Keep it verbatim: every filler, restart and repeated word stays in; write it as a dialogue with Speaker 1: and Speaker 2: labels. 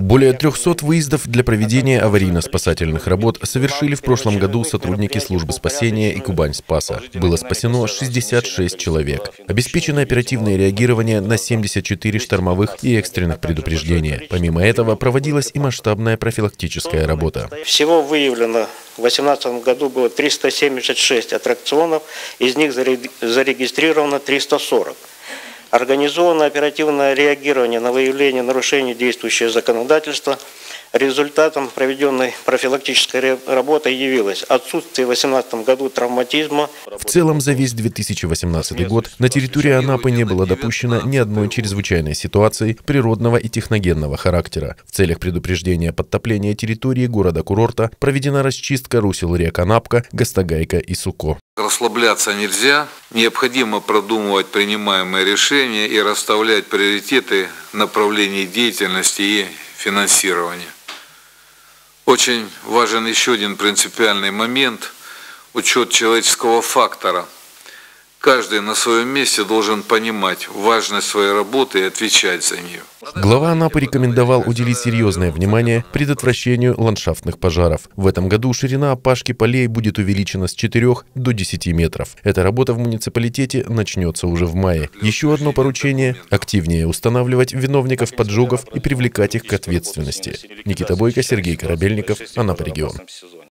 Speaker 1: Более трёхсот выездов для проведения аварийно-спасательных работ совершили в прошлом году сотрудники службы спасения и Кубань-Спаса. Было спасено шестьдесят шесть человек. Обеспечено оперативное реагирование на семьдесят четыре штормовых и экстренных предупреждения. Помимо этого, проводилась и масштабная профилактическая работа.
Speaker 2: Всего выявлено в две тысячи восемнадцатом году было триста семьдесят шесть аттракционов, из них зарегистрировано триста сорок. Организовано оперативное реагирование на выявление нарушений действующего законодательства. Результатом проведенной профилактической работы явилось отсутствие в две тысячи восемнадцатом году травматизма.
Speaker 1: В целом, за весь две тысячи восемнадцатый год на территории Анапы не было допущено ни одной чрезвычайной ситуации природного и техногенного характера. В целях предупреждения подтопления территории города-курорта проведена расчистка русел рек Анапка, Гастогайка и Суко.
Speaker 3: Расслабляться нельзя, необходимо продумывать принимаемые решения и расставлять приоритеты направлений деятельности и финансирования. Очень важен еще один принципиальный момент – учет человеческого фактора. Каждый на своем месте должен понимать важность своей работы и отвечать за нее.
Speaker 1: Глава Анапы рекомендовал уделить серьезное внимание предотвращению ландшафтных пожаров. В этом году ширина опашки полей будет увеличена с четырёх до десяти метров. Эта работа в муниципалитете начнется уже в мае. Еще одно поручение – активнее устанавливать виновников поджогов и привлекать их к ответственности. Никита Бойко, Сергей Корабельников, Анапа регион.